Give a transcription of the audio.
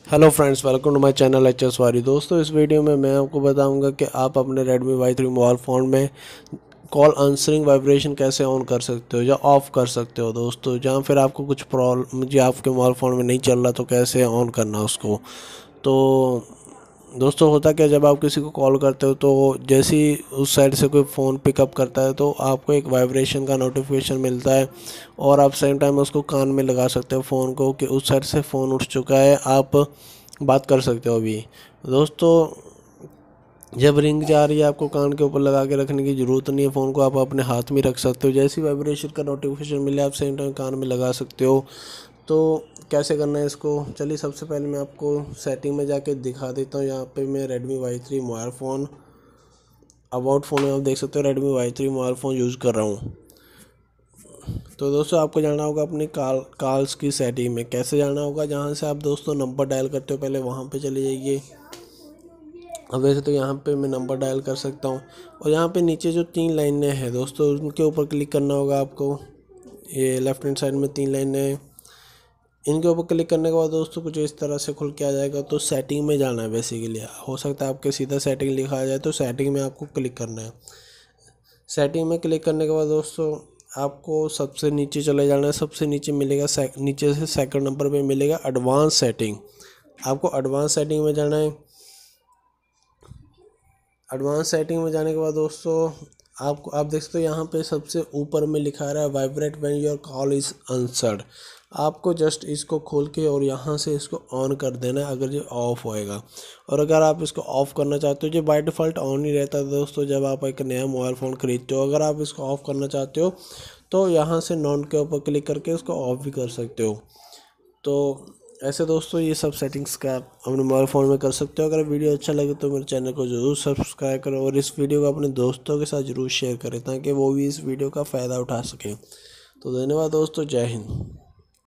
Hello friends, welcome to my channel H S Wari. दोस्तों, इस video में मैं आपको बताऊंगा कि आप अपने रेडमी Y3 मोबाइल फ़ोन में कॉल आंसरिंग वाइब्रेशन कैसे ऑन कर सकते हो या ऑफ़ कर सकते हो। दोस्तों, जहाँ फिर आपको कुछ प्रॉब्लम जी आपके मोबाइल फ़ोन में नहीं चल रहा तो कैसे ऑन करना उसको। तो दोस्तों, होता क्या, जब आप किसी को कॉल करते हो तो जैसे ही उस साइड से कोई फ़ोन पिकअप करता है तो आपको एक वाइब्रेशन का नोटिफिकेशन मिलता है और आप सेम टाइम उसको कान में लगा सकते हो फ़ोन को कि उस साइड से फ़ोन उठ चुका है, आप बात कर सकते हो अभी। दोस्तों, जब रिंग जा रही है आपको कान के ऊपर लगा के रखने की ज़रूरत नहीं है, फ़ोन को आप अपने हाथ में रख सकते हो। जैसी वाइब्रेशन का नोटिफिकेशन मिले आप सेम टाइम कान में लगा सकते हो। तो कैसे करना है इसको, चलिए सबसे पहले मैं आपको सेटिंग में जाके दिखा देता हूँ। यहाँ पे मैं Redmi Y3 mobile phone about phone में आप देख सकते हो Redmi Y3 mobile phone use कर रहा हूँ। तो दोस्तों, आपको जाना होगा अपनी कॉल्स की सेटिंग में। कैसे जाना होगा, जहाँ से आप दोस्तों नंबर डायल करते हो पहले वहाँ पे चले जाइए। अब वैसे तो यहाँ पे मैं नंबर डायल कर सकता हूँ और यहाँ पे नीचे जो 3 लाइनें हैं दोस्तों उनके ऊपर क्लिक करना होगा आपको। ये लेफ्ट हैंड साइड में 3 लाइनें हैं, इनके ऊपर क्लिक करने के बाद दोस्तों कुछ इस तरह से खुल के आ जाएगा। तो सेटिंग में जाना है बेसिकली, हो सकता है आपके सीधा सेटिंग लिखा आ जाए तो सेटिंग में आपको क्लिक करना है। सेटिंग में क्लिक करने के बाद दोस्तों आपको सबसे नीचे चले जाना है। सबसे नीचे मिलेगा नीचे से सेकंड नंबर पे मिलेगा एडवांस सेटिंग। आपको एडवांस सेटिंग में जाना है। एडवांस सेटिंग में जाने के बाद दोस्तों आप देख सकते हो यहाँ पे सबसे ऊपर में लिखा रहा है vibrate when your call is answered. आपको जस्ट इसको खोल के और यहाँ से इसको ऑन कर देना है अगर ये ऑफ़ होएगा। और अगर आप इसको ऑफ़ करना चाहते हो, जो बाय डिफ़ॉल्ट ऑन ही रहता है दोस्तों जब आप एक नया मोबाइल फ़ोन ख़रीदते हो। अगर आप इसको ऑफ़ करना चाहते हो तो यहाँ से नॉन के ऊपर क्लिक करके उसको ऑफ़ भी कर सकते हो। तो ऐसे दोस्तों ये सब सेटिंग्स का आप अपने मोबाइल फ़ोन में कर सकते हो। अगर वीडियो अच्छा लगे तो मेरे चैनल को ज़रूर सब्सक्राइब करो और इस वीडियो को अपने दोस्तों के साथ ज़रूर शेयर करें ताकि वो भी इस वीडियो का फ़ायदा उठा सकें। तो धन्यवाद दोस्तों, जय हिंद।